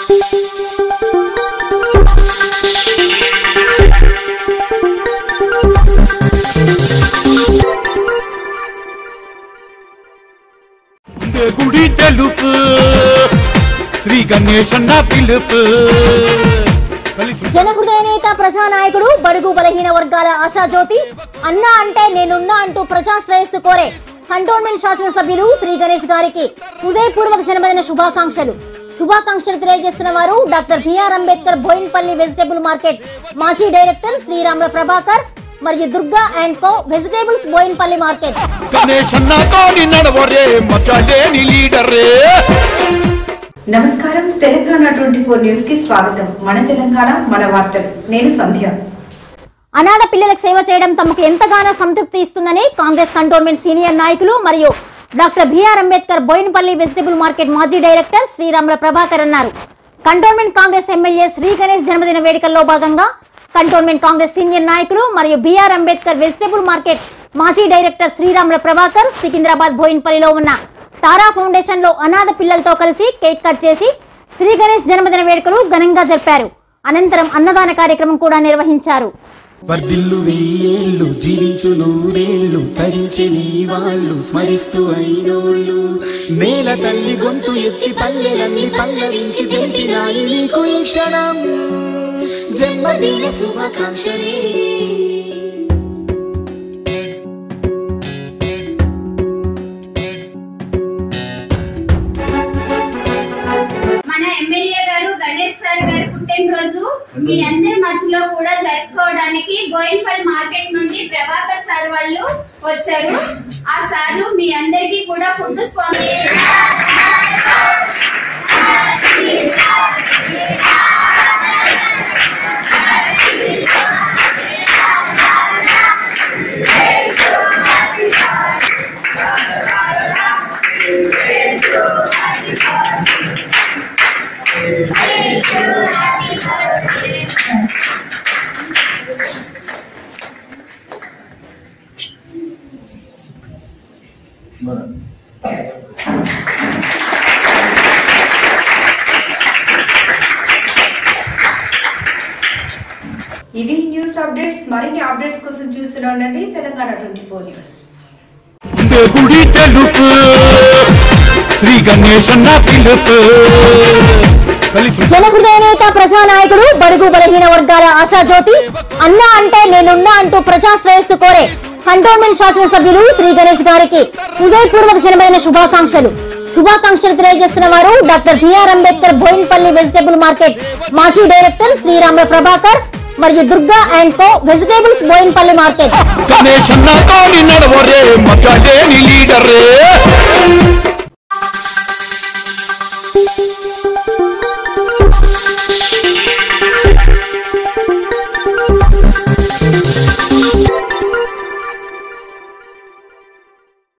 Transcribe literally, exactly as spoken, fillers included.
గుడి తెలుపు శ్రీ గణేశన్న పిలుపు జనహృదయ నేత ప్రజానాయకుడు బడుగు బలహీన వర్గాల ఆశాజ్యోతి అన్నా అంటే నేనున్నా అంటూ ప్రజా శ్రేయస్సు కోరే కంటోన్మెంట్ శాసనసభ్యులు శ్రీ గణేష్ గారికి హృదయపూర్వక జన్మదిన శుభాకాంక్షలు శుభాకాంక్షలు తెలియజేస్తున్న వారు doctor B R Ambedkar Boinpally vegetable market మాజీ డైరెక్టర్ శ్రీరాముల ప్రభాకర్ మరియు Durga and co vegetables Boinpally market. నమస్కారం, తెలంగాణ ట్వంటీ ఫోర్ న్యూస్ కి స్వాగతం. మన తెలంగాణ మన వార్తలు. నేను సంధ్య. అనాథ పిల్లలకు సేవ చేయడం తమకు ఎంతగానో సంతృప్తి ఇస్తుందని కాంగ్రెస్ కంటోన్మెంట్ సీనియర్ నాయకులు మరియు doctor B R Ambedkar Boinpally vegetable market మాజీ డైరెక్టర్ శ్రీరాముల ప్రభాకర్ అన్నారు. కంటోన్మెంట్ కాంగ్రెస్ ఎమ్మెల్యే శ్రీ గణేష్ జన్మదిన వేడుకల్లో భాగంగా కంటోన్మెంట్ కాంగ్రెస్ సీనియర్ నాయకులు మరియు బిఆర్ అంబేద్కర్ వెజిటేబుల్ మార్కెట్ మాజీ డైరెక్టర్ శ్రీరాముల ప్రభాకర్ సికింద్రాబాద్ బోయిన్పల్లిలో ఉన్న తారా ఫౌండేషన్ లో అనాథ పిల్లలతో కలిసి కేక్ కట్ చేసి శ్రీ గణేష్ జన్మదిన వేడుకలు ఘనంగా జరిపారు. అనంతరం అన్నదాన కార్యక్రమం కూడా నిర్వహించారు. వర్ధిల్లు వెయ్యేళ్ళు జీవించు నూరేళ్ళు తరించి నీ వాళ్ళు స్మరిస్తూ అయినోళ్ళు నేల తల్లి గొంతు ఎత్తి పల్లెలన్నీ పల్లవించి తెలిపినాయి నీకు ఈ క్షణం జన్మదిన శుభాకాంక్షలే. పుట్టినరోజు మీ అందరి మధ్యలో కూడా జరుపుకోవడానికి బోయిన్పల్లి మార్కెట్ నుండి ప్రభాకర్ సార్ వాళ్ళు వచ్చారు. ఆ సారు మీ అందరికీ కూడా ఫుడ్ స్పాన్సర్ ఇవి న్యూస్ అప్డేట్స్. మరిన్ని అప్డేట్స్ కోసం చూస్తూనే ఉండండి తెలంగాణ ట్వంటీ ఫోర్ న్యూస్. గుడి తెలుపు శ్రీ గణేశన్న పిలుపు. జనహృదయ నేత ప్రజానాయకుడు బడుగు బలహీన వర్గాల ఆశాజ్యోతి అన్నా అంటే నేనున్నా అంటూ ప్రజా శ్రేయస్సు కోరే కంటోన్మెంట్ శాసనసభ్యులు శ్రీ గణేష్ గారికి హృదయపూర్వక జన్మదిన శుభాకాంక్షలు శుభాకాంక్షలు తెలియజేస్తున్న వారు doctor B R Ambedkar Boinpally vegetable market మాజీ డైరెక్టర్ శ్రీరాముల ప్రభాకర్ మరియు Durga and co vegetables Boinpally market.